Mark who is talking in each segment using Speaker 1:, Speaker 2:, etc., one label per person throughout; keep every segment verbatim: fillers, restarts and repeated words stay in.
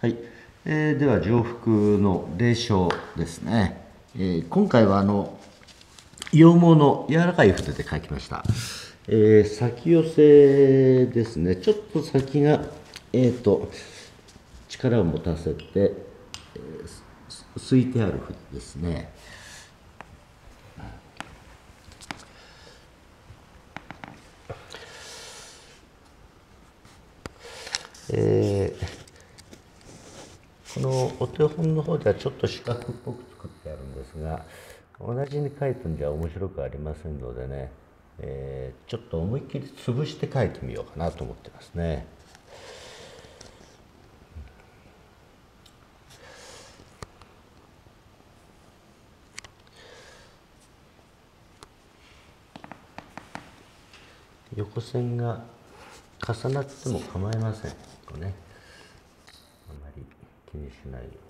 Speaker 1: はい、えーでは上腹の霊障ですね。えー今回はあの羊毛の柔らかい筆で描きました。えー先寄せですね。ちょっと先が、えー、と力を持たせて、えーすすいてある筆ですね。えーこのお手本の方ではちょっと四角っぽく作ってあるんですが、同じに書いてんじゃ面白くありませんのでね、えーちょっと思いっきり潰して書いてみようかなと思ってますね。横線が重なっても構いません。こうね、あまり気にしないように。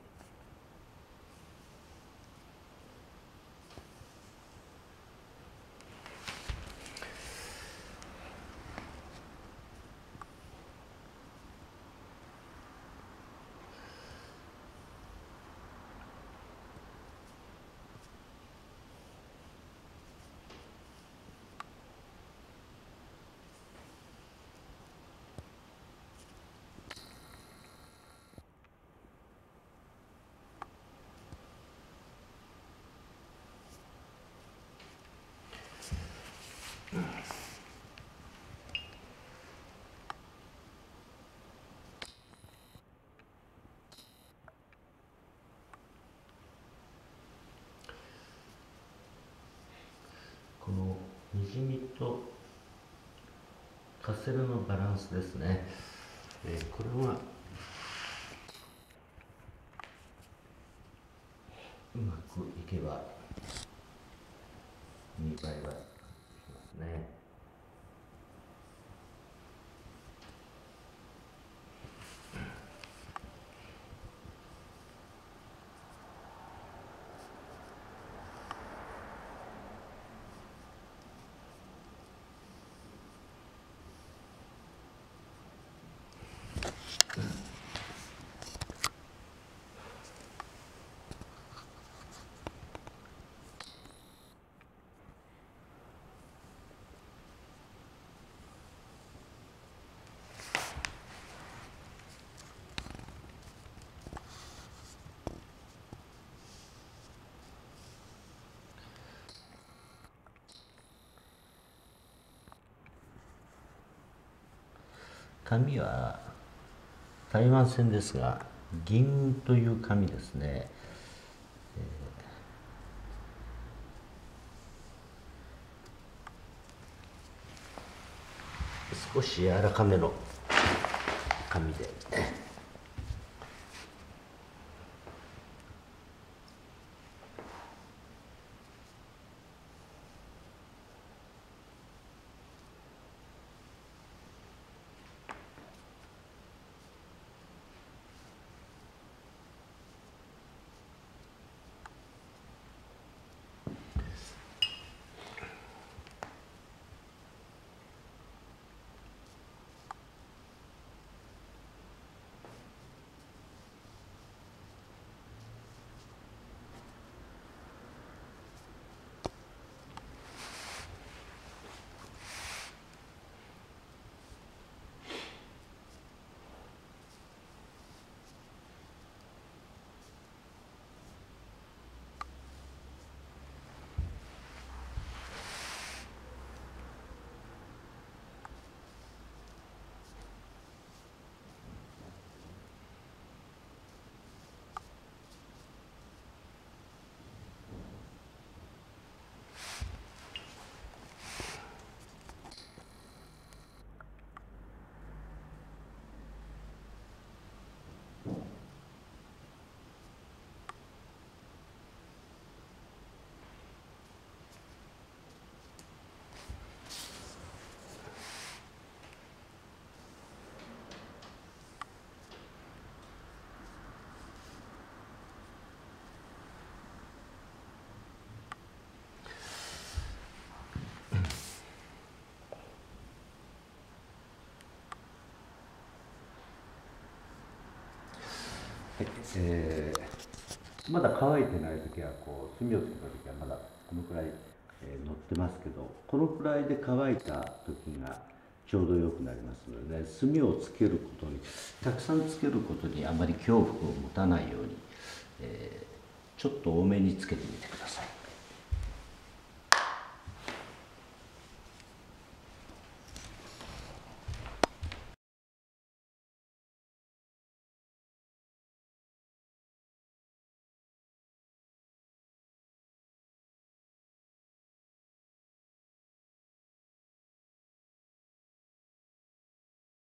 Speaker 1: このにじみとカセルのバランスですね。えーこれはうまくいけばにばいはしますね。紙は台湾線ですが、銀という紙ですね。少し柔らかめの紙で。 はい、えー、まだ乾いてない時はこう墨をつけた時はまだこのくらい、えー、乗ってますけど、このくらいで乾いた時がちょうどよくなりますので、ね、墨をつけることにたくさんつけることにあまり恐怖を持たないように、えー、ちょっと多めにつけてみてください。